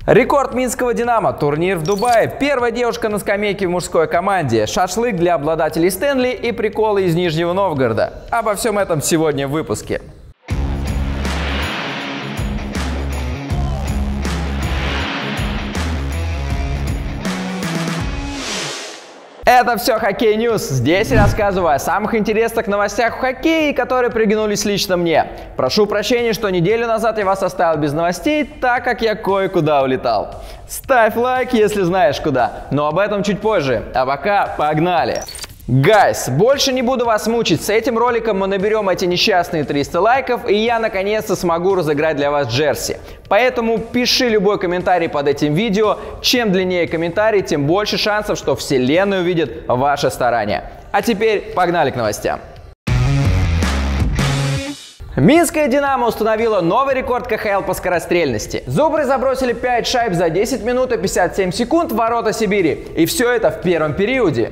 Рекорд минского «Динамо», турнир в Дубае, первая девушка на скамейке в мужской команде, шашлык для обладателей Стэнли и приколы из Нижнего Новгорода. Обо всем этом сегодня в выпуске. Это все Хоккей Ньюс. Здесь я рассказываю о самых интересных новостях в хоккее, которые приглянулись лично мне. Прошу прощения, что неделю назад я вас оставил без новостей, так как я кое-куда улетал. Ставь лайк, если знаешь куда, но об этом чуть позже. А пока погнали! Гайс, больше не буду вас мучить. С этим роликом мы наберем эти несчастные 300 лайков, и я наконец-то смогу разыграть для вас джерси. Поэтому пиши любой комментарий под этим видео. Чем длиннее комментарий, тем больше шансов, что вселенная увидит ваши старания. А теперь погнали к новостям. Минская «Динамо» установила новый рекорд КХЛ по скорострельности. Зубры забросили 5 шайб за 10 минут и 57 секунд в ворота Сибири. И все это в первом периоде.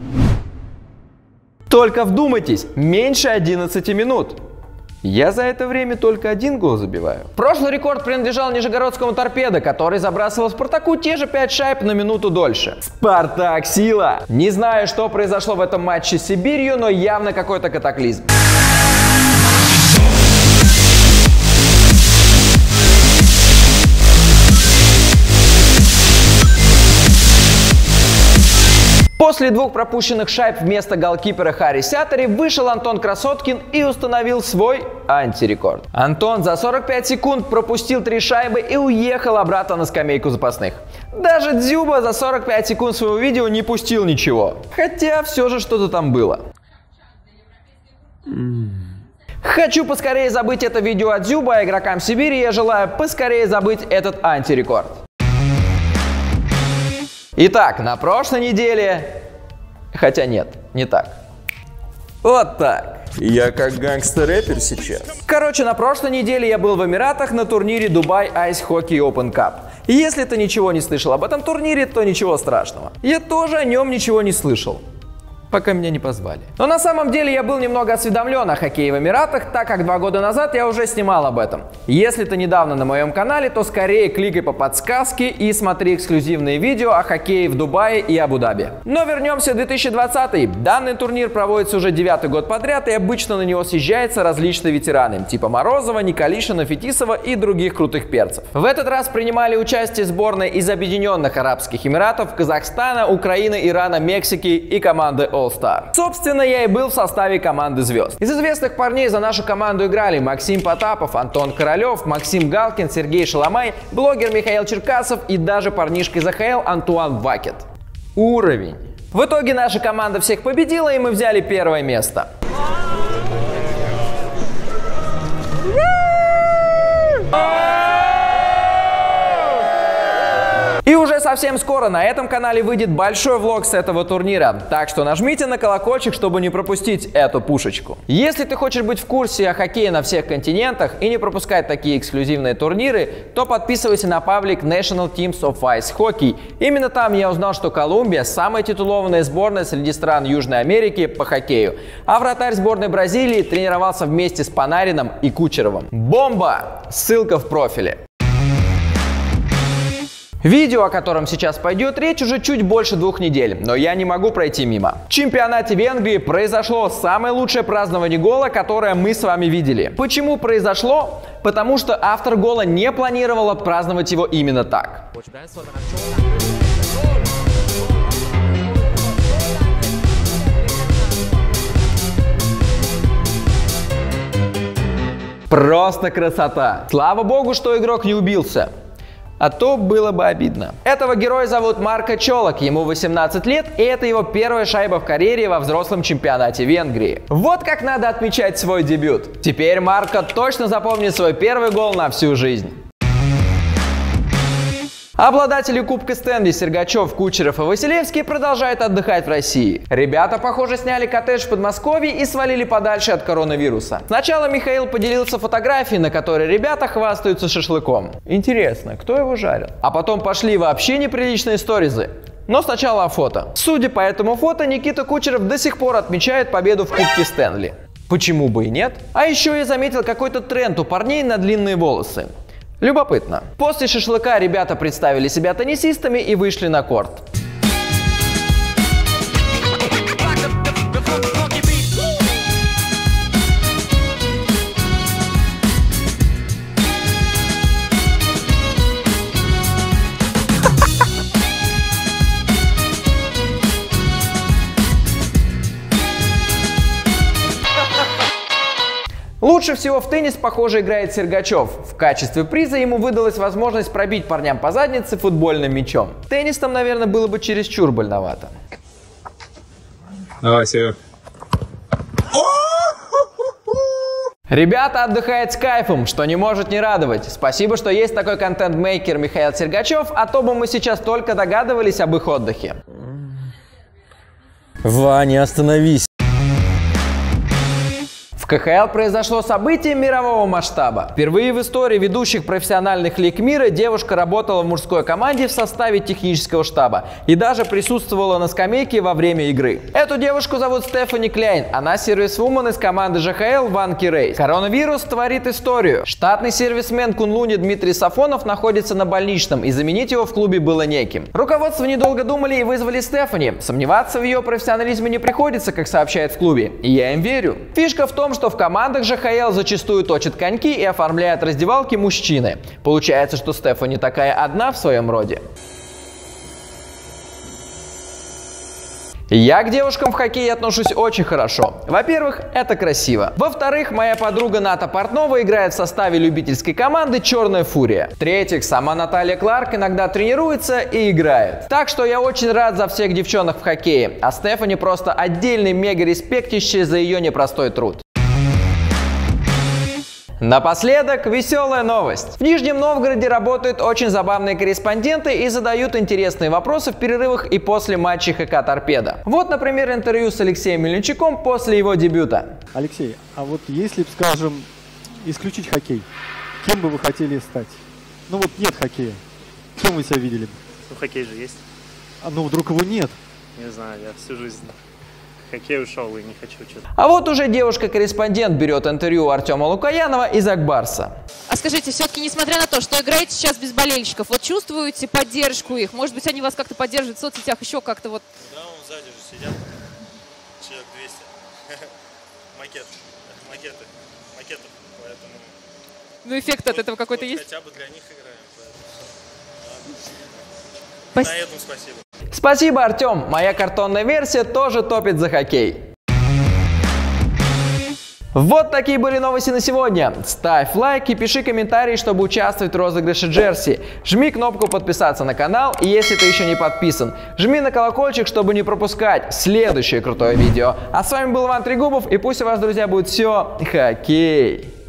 Только вдумайтесь, меньше 11 минут. Я за это время только один гол забиваю. Прошлый рекорд принадлежал нижегородскому «Торпедо», который забрасывал «Спартаку» те же 5 шайб на минуту дольше. «Спартак» — сила! Не знаю, что произошло в этом матче с Сибирью, но явно какой-то катаклизм. После двух пропущенных шайб вместо голкипера Харри Сятари вышел Антон Красоткин и установил свой антирекорд. Антон за 45 секунд пропустил 3 шайбы и уехал обратно на скамейку запасных. Даже Дзюба за 45 секунд своего видео не пустил ничего. Хотя все же что-то там было. Хочу поскорее забыть это видео от Дзюба, а игрокам Сибири я желаю поскорее забыть этот антирекорд. Итак, на прошлой неделе... Хотя нет, не так. Вот так. Я как гангстер-рэпер сейчас. Короче, на прошлой неделе я был в Эмиратах на турнире Dubai Ice Hockey Open Cup. И если ты ничего не слышал об этом турнире, то ничего страшного. Я тоже о нем ничего не слышал, пока меня не позвали. Но на самом деле я был немного осведомлен о хоккее в Эмиратах, так как 2 года назад я уже снимал об этом. Если ты недавно на моем канале, то скорее кликай по подсказке и смотри эксклюзивные видео о хоккее в Дубае и Абу-Даби. Но вернемся в 2020. Данный турнир проводится уже 9-й год подряд, и обычно на него съезжаются различные ветераны, типа Морозова, Николишина, Фетисова и других крутых перцев. В этот раз принимали участие сборные из Объединенных Арабских Эмиратов, Казахстана, Украины, Ирана, Мексики и команды All-Star. Собственно, я и был в составе команды звезд. Из известных парней за нашу команду играли Максим Потапов, Антон Королев, Максим Галкин, Сергей Шаламай, блогер Михаил Черкасов и даже парнишка из АХЛ Антуан Вакет. Уровень. В итоге наша команда всех победила, и мы взяли 1-е место. И уже совсем скоро на этом канале выйдет большой влог с этого турнира, так что нажмите на колокольчик, чтобы не пропустить эту пушечку. Если ты хочешь быть в курсе о хоккее на всех континентах и не пропускать такие эксклюзивные турниры, то подписывайся на паблик National Teams of Ice Hockey. Именно там я узнал, что Колумбия – самая титулованная сборная среди стран Южной Америки по хоккею, а вратарь сборной Бразилии тренировался вместе с Панарином и Кучеровым. Бомба! Ссылка в профиле. Видео, о котором сейчас пойдет речь, уже чуть больше 2 недель, но я не могу пройти мимо. В чемпионате Венгрии произошло самое лучшее празднование гола, которое мы с вами видели. Почему произошло? Потому что автор гола не планировал отпраздновать его именно так. Просто красота! Слава богу, что игрок не убился. А то было бы обидно. Этого героя зовут Марко Чолок, ему 18 лет, и это его 1-я шайба в карьере во взрослом чемпионате Венгрии. Вот как надо отмечать свой дебют. Теперь Марко точно запомнит свой 1-й гол на всю жизнь. Обладатели Кубка Стэнли Сергачев, Кучеров и Василевский продолжают отдыхать в России. Ребята, похоже, сняли коттедж в Подмосковье и свалили подальше от коронавируса. Сначала Михаил поделился фотографией, на которой ребята хвастаются шашлыком. Интересно, кто его жарил? А потом пошли вообще неприличные сторизы. Но сначала фото. Судя по этому фото, Никита Кучеров до сих пор отмечает победу в Кубке Стэнли. Почему бы и нет? А еще я заметил какой-то тренд у парней на длинные волосы. Любопытно. После шашлыка ребята представили себя теннисистами и вышли на корт. Лучше всего в теннис, похоже, играет Сергачев. В качестве приза ему выдалась возможность пробить парням по заднице футбольным мячом. Теннис там, наверное, было бы чересчур больновато. Давай, Серег. Ребята отдыхают с кайфом, что не может не радовать. Спасибо, что есть такой контент-мейкер Михаил Сергачев, а то бы мы сейчас только догадывались об их отдыхе. Ваня, остановись. В КХЛ произошло событие мирового масштаба. Впервые в истории ведущих профессиональных лиг мира девушка работала в мужской команде в составе технического штаба и даже присутствовала на скамейке во время игры. Эту девушку зовут Стефани Кляйн. Она сервисвумен из команды ЖХЛ Ванки Рейс. Коронавирус творит историю. Штатный сервисмен Кунлуни Дмитрий Сафонов находится на больничном, и заменить его в клубе было неким. Руководство недолго думали и вызвали Стефани. Сомневаться в ее профессионализме не приходится, как сообщают в клубе. И я им верю. Фишка в том, что в командах ЖХЛ зачастую точат коньки и оформляют раздевалки мужчины. Получается, что Стефани такая одна в своем роде. Я к девушкам в хоккее отношусь очень хорошо. Во-первых, это красиво. Во-вторых, моя подруга Ната Портнова играет в составе любительской команды «Черная фурия». В-третьих, сама Наталья Кларк иногда тренируется и играет. Так что я очень рад за всех девчонок в хоккее. А Стефани просто отдельный мега-респектище за ее непростой труд. Напоследок, веселая новость. В Нижнем Новгороде работают очень забавные корреспонденты и задают интересные вопросы в перерывах и после матчей ХК «Торпедо». Вот, например, интервью с Алексеем Мельничуком после его дебюта. Алексей, а вот если, скажем, исключить хоккей, кем бы вы хотели стать? Ну вот нет хоккея. Кем вы себя видели бы? Ну, хоккей же есть. А ну вдруг его нет? Не знаю, я всю жизнь хоккей ушел и не хочу что-то. А вот уже девушка-корреспондент берет интервью у Артема Лукоянова из Акбарса. А скажите, все-таки, несмотря на то, что играете сейчас без болельщиков, вот чувствуете поддержку их? Может быть, они вас как-то поддерживают в соцсетях, еще как-то вот? Да, вон сзади же сидят, человек 200. Макеты, поэтому... Ну, эффект от этого какой-то есть? Хотя бы для них играем, поэтому... Спасибо. На этом спасибо. Спасибо, Артем. Моя картонная версия тоже топит за хоккей. Вот такие были новости на сегодня. Ставь лайк и пиши комментарий, чтобы участвовать в розыгрыше джерси. Жми кнопку подписаться на канал, и если ты еще не подписан, жми на колокольчик, чтобы не пропускать следующее крутое видео. А с вами был Иван Трегубов, и пусть у вас, друзья, будет все хоккей.